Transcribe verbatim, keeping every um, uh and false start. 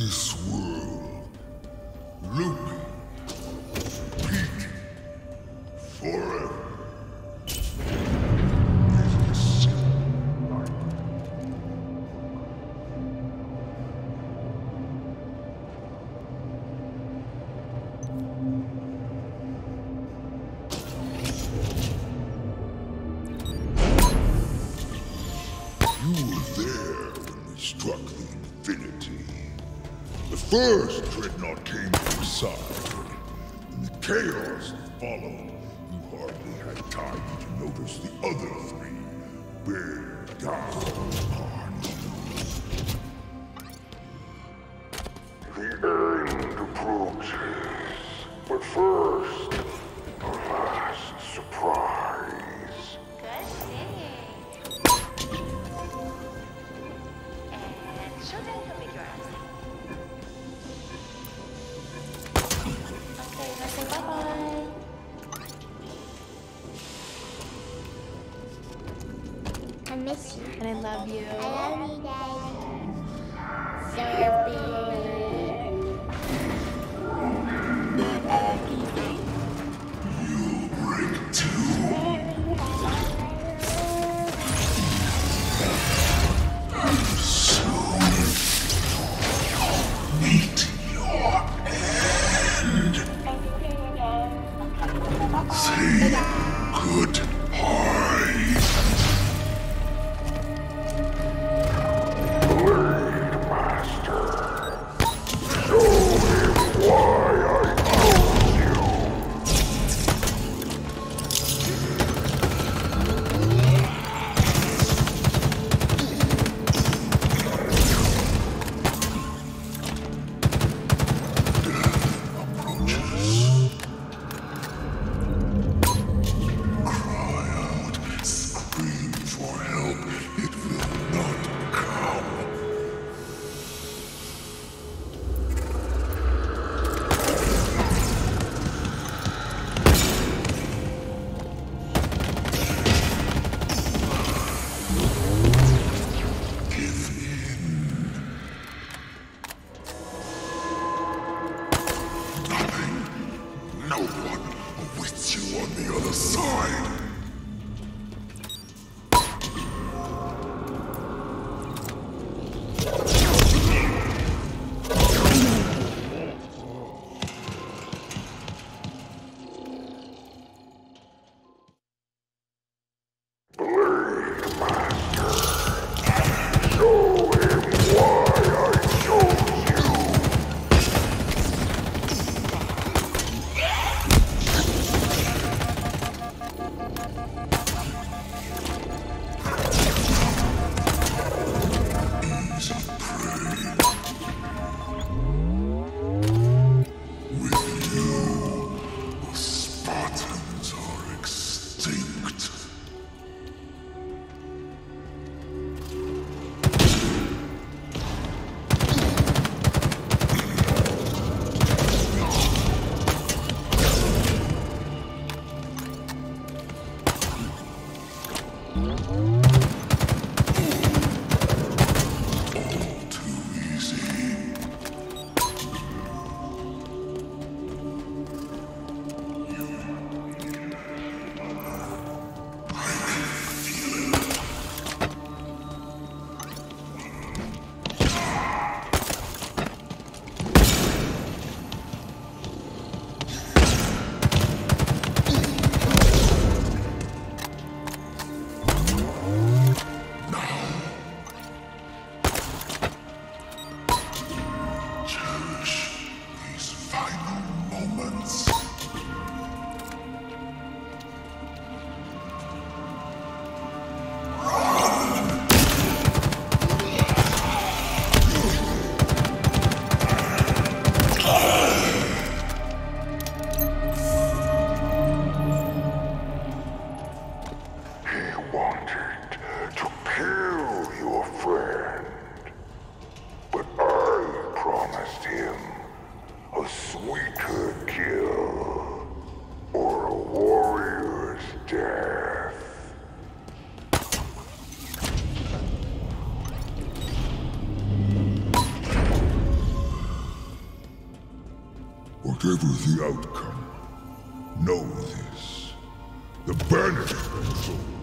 this world, looping, repeating, forever. You were there when we struck the Infinity. The first dreadnought came from side, and the chaos that followed. You hardly had time to notice the other three bear down upon you. The end approaches, but first, the last surprise. Good singing. And showtime can be yours. Okay, let's say bye-bye. I miss you. And I love you. I love you, Daddy. Serpent. You'll break too. Meet your end. Say goodbye. Blade Master. Whatever the outcome, know this. The banishment soul